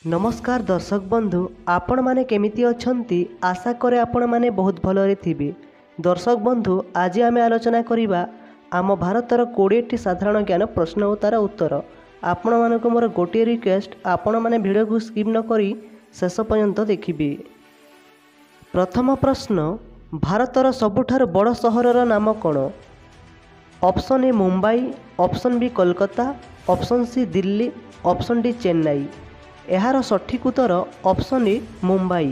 नमस्कार दर्शक बंधु आपण माने केमिति अछंती आशा करे आपण माने बहुत भलरे थिबे। दर्शक बंधु आज आमे आलोचना करिबा आम भारतर 20टी साधारण ज्ञान प्रश्न और तार उत्तर। आपण मानको मोर गोटे रिक्वेस्ट आपण माने वीडियो को स्किप न करी शेष पर्यंत देखिबे। प्रथम प्रश्न भारतर सबुठार बड़ सहरर नाम कोन? Option A Mumbai, option B Kolkata, option C Delhi, option D Chennai. एहार सठिक उत्तर ऑप्शन ए मुंबई।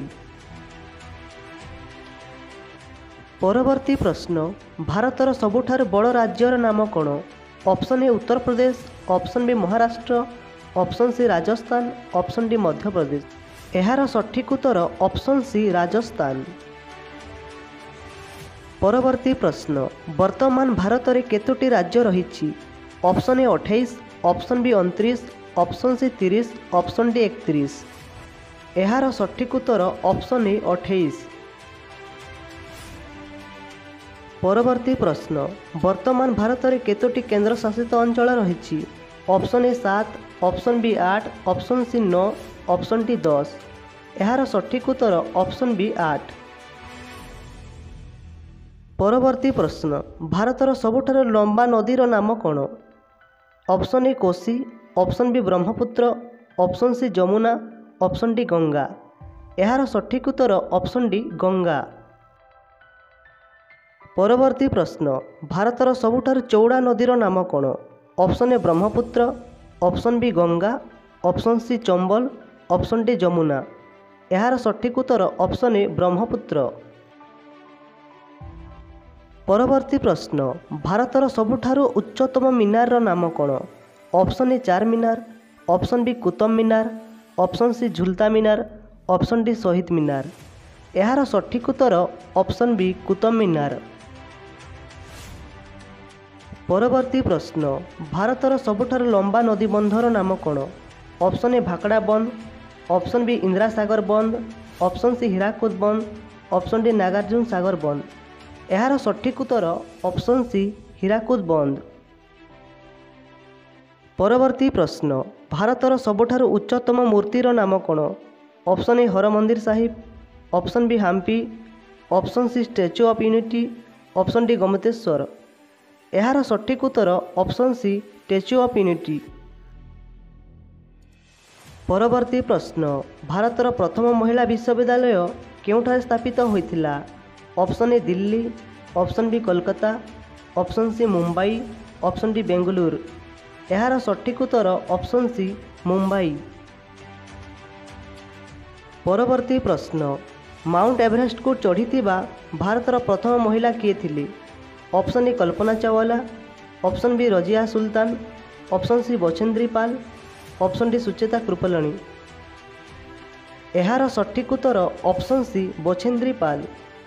परवर्ती प्रश्न भारतर सबुठार बड़ राज्यर नाम कोन? Option A Uttar Pradesh, option B Maharashtra, option C Rajasthan, option D Madhya Pradesh. एहार सठिक उत्तर ऑप्शन सी राजस्थान। परवर्ती प्रश्न वर्तमान भारत में केतोटी राज्य रही? Option A 28, option B 29, option C 30, option D 31। एहार सठिक उत्तर ऑप्शन ए 28। परवर्ती प्रश्न वर्तमान भारत में केतोटी केंद्र शासित अंचल रही? Option A 7, option B 8, option C 9, option D 10। एहार सठिक उत्तर ऑप्शन बी 8। परवर्ती प्रश्न भारतर सबुठार लंबा नदीर नाम कोन? Option A Kosi, option B Brahmaputra, option C Jamuna, option D Ganga. एहार सठिक उत्तर ऑप्शन डी गंगा। परवर्ती प्रश्न भारतर सबुठार चौड़ा नदीर नाम कोन? Option A Brahmaputra, option B Ganga, option C Chambal, option D Jamuna. एहार सठिक उत्तर ऑप्शन ए ब्रह्मपुत्र। परवर्ती प्रश्न भारतर सबुठार उच्चतम मीनार नाम कोन? Option A Char Minar, option B Qutub Minar, option C Jhulta Minar, option D Shaheed Minar. एहार सठिक उत्तर ऑप्शन बी कुतुब मीनार। परवर्ती प्रश्न भारतर सबुठार लंबा नदी बंधर नाम कोन? ऑप्शन ए भाकड़ा बंध, ऑप्शन बी इंदिरा सागर बंध, ऑप्शन सी हीराकुद बंध, ऑप्शन डी नागार्जुन सागर बंध। एहार सठिक उत्तर ऑप्शन सी हीराकुद बंध। परवर्ती प्रश्न भारतर सबुठार उच्चतम मूर्तिर नाम कोन? Option A Har Mandir Sahib, option B Hampi, option C Statue of Unity, option D Gomateshwara. एहार सठिक उत्तर option C Statue of Unity. परवर्ती प्रश्न भारतर प्रथम महिला विश्वविद्यालय केउठारे स्थापित होइथिला? Option A Delhi, option B Kolkata, option C Mumbai, option D Bengaluru. एहार सठिक उत्तर ऑप्शन सी मुंबई। परवर्ती प्रश्न माउंट एवरेस्ट को चढ़ीथिबा भारतर प्रथम महिला किए थिले? Option A Kalpana Chawla, option B Razia Sultan, option C Bachendri Pal, option D Sucheta Kripalani. एहार सठिक उत्तर ऑप्शन सी बचेंद्री पाल।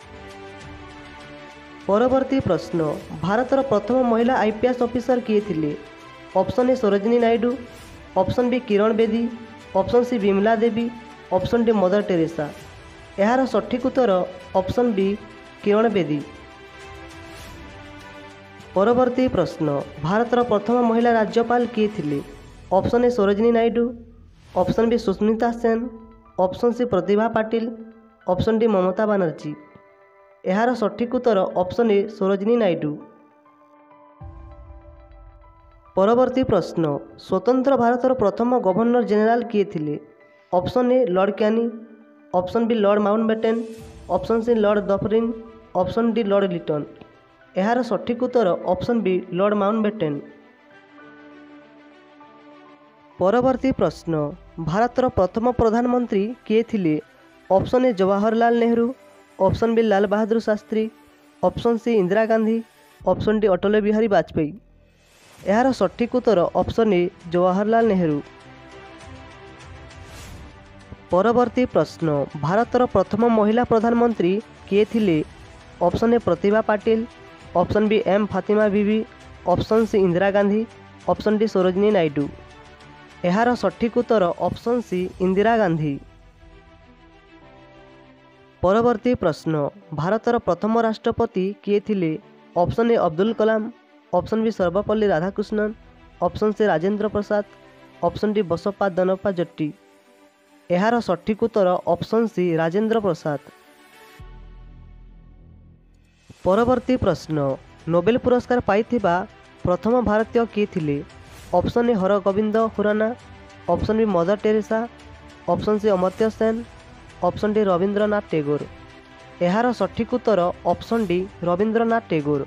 परवर्ती प्रश्न भारतर प्रथम महिला आईपीएस ऑफिसर किए थिले? Option A Sarojini Naidu, option B Kiran Bedi, option C Vimla Devi, option D Mother Teresa. एहार सठिक उत्तर ऑप्शन बी किरण बेदी। परवर्ती प्रश्न भारतर प्रथम महिला राज्यपाल किए थिले? Option A Sarojini Naidu, option B Sushmita Sen, option C Pratibha Patil, option D Mamata Banerjee. एहार सठिक उत्तर ऑप्शन ए सरोजिनी नायडू। परवर्ती प्रश्न स्वतंत्र भारतर प्रथम गवर्नर जनरल किए थिले? Option A Lord Kenny, option B Lord Mountbatten, option C Lord Dufferin, option D Lord Lytton. एहार सठिक उत्तर ऑप्शन बी लॉर्ड माउंटबेटन। परवर्ती प्रश्न भारतर प्रथम प्रधानमंत्री किए थिले? Option A Jawaharlal Nehru, option B Lal Bahadur Shastri, option C Indira Gandhi, option D Atal Bihari Vajpayee. एहार सठिक उत्तर ऑप्शन ए जवाहरलाल नेहरू। परवर्ती प्रश्न भारतर प्रथम महिला प्रधानमंत्री किए थिले? Option A Pratibha Patil, option B M Fathima Beevi, option C Indira Gandhi, option D Sarojini Naidu. एहार सठिक उत्तर ऑप्शन सी इंदिरा गांधी। परवर्ती प्रश्न भारतर प्रथम राष्ट्रपति किए थिले? Option A Abdul Kalam, option B Sarvepalli Radhakrishnan, option C Rajendra Prasad, option D Basappa Danappa Jatti. ଏହାର ସଠିକ୍ ଉତ୍ତର ଅପସନ୍ ସି ରାଜେନ୍ଦ୍ର ପ୍ରସାଦ। ପରବର୍ତ୍ତୀ ପ୍ରଶ୍ନ, ନୋବେଲ ପୁରସ୍କାର ପାଇଥିବା ପ୍ରଥମ ଭାରତୀୟ କିଏ ଥିଲେ? Option A Hargobind Khorana, option B Mother Teresa, option C Amartya Sen, option D Rabindranath Tagore. ଏହାର ସଠିକ୍ ଉତ୍ତର ଅପସନ୍ ଡି ରବୀନ୍ଦ୍ରନାଥ ଟେଗୋର।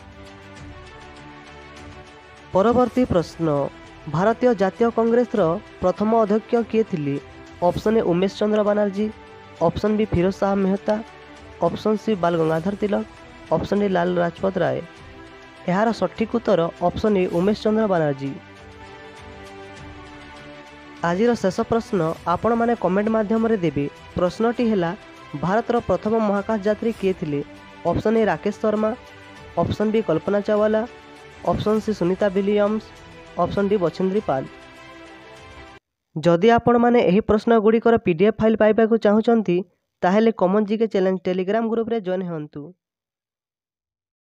ପରବର୍ତ୍ତୀ ପ୍ରଶ୍ନ, ଭାରତୀୟ ଜାତୀୟ କଂଗ୍ରେସର ପ୍ରଥମ ଅଧ୍ୟକ୍ଷ କିଏ ଥିଲେ? Option A Umesh Chandra Banerjee, option B Pherozeshah Mehta, option C Bal Gangadhar Tilak, option D Lal Lajpat Rai. ଏହାର ସଠିକ୍ ଉତ୍ତର ଅପସନ୍ ଏ ଉମେଶ ଚନ୍ଦ୍ର ବାନାର୍ଜୀ। ଆଜିର ଶେଷ ପ୍ରଶ୍ନ ଆପଣମାନେ କମେଣ୍ଟ ମାଧ୍ୟମରେ ଦେବେ। ପ୍ରଶ୍ନଟି ହେଲା, ଭାରତର ପ୍ରଥମ ମହାକାଶ ଯାତ୍ରୀ କିଏ ଥିଲେ? Option A Rakesh Sharma, option B Kalpana Chawla, option C Sunita Williams, option D Bachendri Pal. ଯଦି ଆପଣମାନେ ଏହି ପ୍ରଶ୍ନଗୁଡ଼ିକର PDF ଫାଇଲ୍ ପାଇବାକୁ ଚାହୁଁଛନ୍ତି ତାହେଲେ କମନ ଜିକେ ଚ୍ୟାଲେଞ୍ଜ ଟେଲିଗ୍ରାମ ଗ୍ରୁପରେ ଜଏନ୍ ହୁଅନ୍ତୁ।